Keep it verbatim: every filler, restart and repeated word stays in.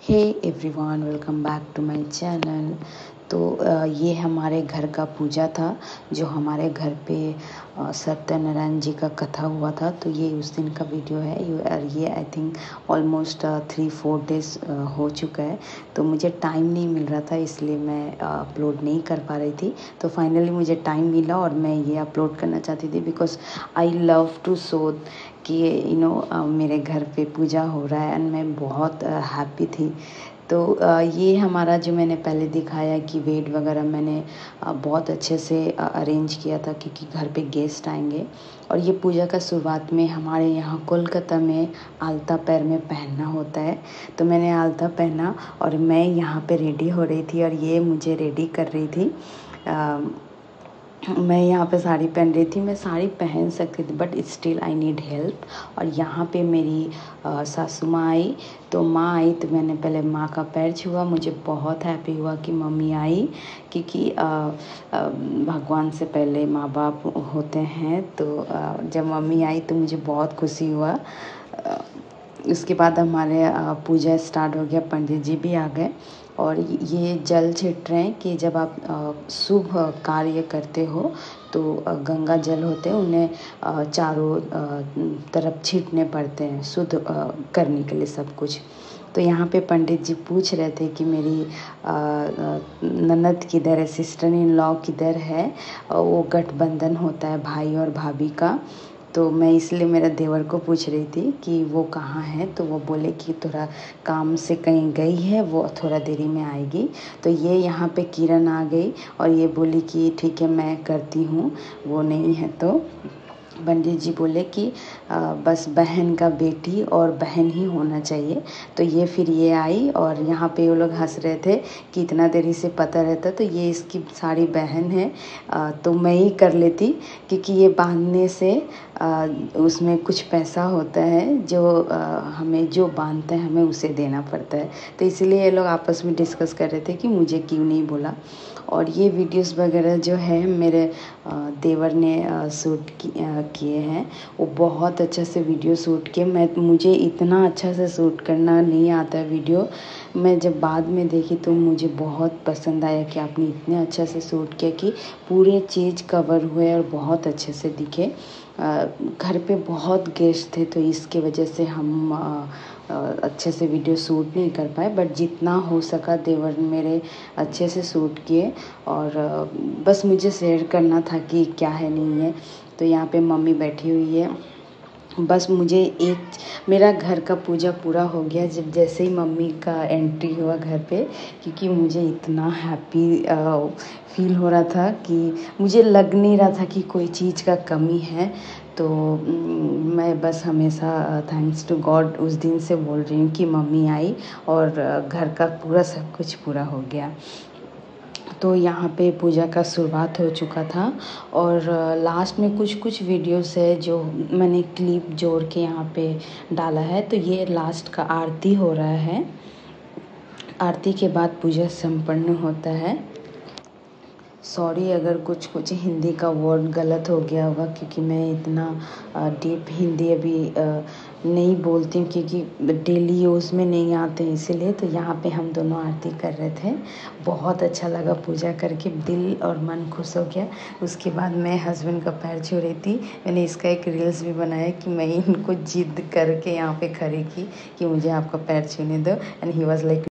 Hey everyone, welcome back to my channel. तो अ, ये हमारे घर का पूजा था जो हमारे घर पे अ, सत्यनारायण जी का कथा हुआ था। तो ये उस दिन का वीडियो है। ये ये I think almost three four days हो चुका है। तो मुझे टाइम नहीं मिल रहा था, इसलिए मैं अपलोड नहीं कर पा रही थी। तो फाइनली मुझे टाइम मिला और मैं ये अपलोड करना चाहती थी because I love to show कि यू नो मेरे घर पे पूजा हो रहा है एंड मैं बहुत हैप्पी थी। तो uh, ये हमारा जो मैंने पहले दिखाया कि वेट वगैरह मैंने uh, बहुत अच्छे से अरेंज किया था क्योंकि घर पे गेस्ट आएंगे। और ये पूजा का शुरुआत में हमारे यहाँ कोलकाता में आलता पैर में पहनना होता है। तो मैंने आलता पहना और मैं यहाँ पे रेडी हो रही थी और ये मुझे रेडी कर रही थी। uh, मैं यहाँ पे साड़ी पहन रही थी। मैं साड़ी पहन सकती थी but still I need help. और यहाँ पे मेरी आ, सासू माँ आई। तो माँ आई तो मैंने पहले माँ का पैर छुआ। मुझे बहुत हैप्पी हुआ कि मम्मी आई क्योंकि आ, आ, भगवान से पहले माँ बाप होते हैं। तो आ, जब मम्मी आई तो मुझे बहुत खुशी हुआ। आ, उसके बाद हमारे पूजा स्टार्ट हो गया, पंडित जी भी आ गए और ये जल छिट रहे हैं कि जब आप शुभ कार्य करते हो तो गंगा जल होते हैं, उन्हें चारों तरफ छींटने पड़ते हैं शुद्ध करने के लिए सब कुछ। तो यहाँ पे पंडित जी पूछ रहे थे कि मेरी ननद किधर है, सिस्टर इन लॉ किधर है। वो गठबंधन होता है भाई और भाभी का। तो मैं इसलिए मेरा देवर को पूछ रही थी कि वो कहाँ है। तो वो बोले कि थोड़ा काम से कहीं गई है, वो थोड़ा देरी में आएगी। तो ये यहाँ पे किरण आ गई और ये बोली कि ठीक है मैं करती हूँ, वो नहीं है। तो पंडित जी बोले कि आ, बस बहन का बेटी और बहन ही होना चाहिए। तो ये फिर ये आई और यहाँ पे वो लोग हंस रहे थे कि इतना देरी से पता रहता तो ये इसकी सारी बहन है। आ, तो मैं ही कर लेती क्योंकि ये बांधने से आ, उसमें कुछ पैसा होता है जो आ, हमें जो बांधता है हमें उसे देना पड़ता है। तो इसलिए ये लोग आपस में डिस्कस कर रहे थे कि मुझे क्यों नहीं बोला। और ये वीडियोस वगैरह जो है मेरे देवर ने शूट किए हैं। वो बहुत अच्छा से वीडियो शूट किए। मैं मुझे इतना अच्छा से शूट करना नहीं आता है वीडियो। मैं जब बाद में देखी तो मुझे बहुत पसंद आया कि आपने इतने अच्छा से शूट किया कि पूरे चीज़ कवर हुए और बहुत अच्छे से दिखे। घर पे बहुत गेस्ट थे तो इसके वजह से हम अच्छे से वीडियो शूट नहीं कर पाए, बट जितना हो सका देवर मेरे अच्छे से शूट किए। और बस मुझे शेयर करना था कि क्या है नहीं है। तो यहाँ पे मम्मी बैठी हुई है। बस मुझे एक मेरा घर का पूजा पूरा हो गया जब जैसे ही मम्मी का एंट्री हुआ घर पे, क्योंकि मुझे इतना हैप्पी फील हो रहा था कि मुझे लग नहीं रहा था कि कोई चीज़ का कमी है। तो मैं बस हमेशा थैंक्स टू गॉड उस दिन से बोल रही हूँ कि मम्मी आई और घर का पूरा सब कुछ पूरा हो गया। तो यहाँ पे पूजा का शुरुआत हो चुका था और लास्ट में कुछ कुछ वीडियोस है जो मैंने क्लिप जोड़ के यहाँ पे डाला है। तो ये लास्ट का आरती हो रहा है। आरती के बाद पूजा संपन्न होता है। सॉरी अगर कुछ कुछ हिंदी का वर्ड गलत हो गया होगा क्योंकि मैं इतना डीप हिंदी अभी नहीं बोलती हूँ क्योंकि डेली यूज़ में नहीं आते हैं इसीलिए। तो यहाँ पे हम दोनों आरती कर रहे थे। बहुत अच्छा लगा पूजा करके, दिल और मन खुश हो गया। उसके बाद मैं हस्बैंड का पैर छू रही थी। मैंने इसका एक रील्स भी बनाया कि मैं इनको जिद करके यहाँ पे खड़ी की कि मुझे आपका पैर छूने दो एंड ही वाज लाइक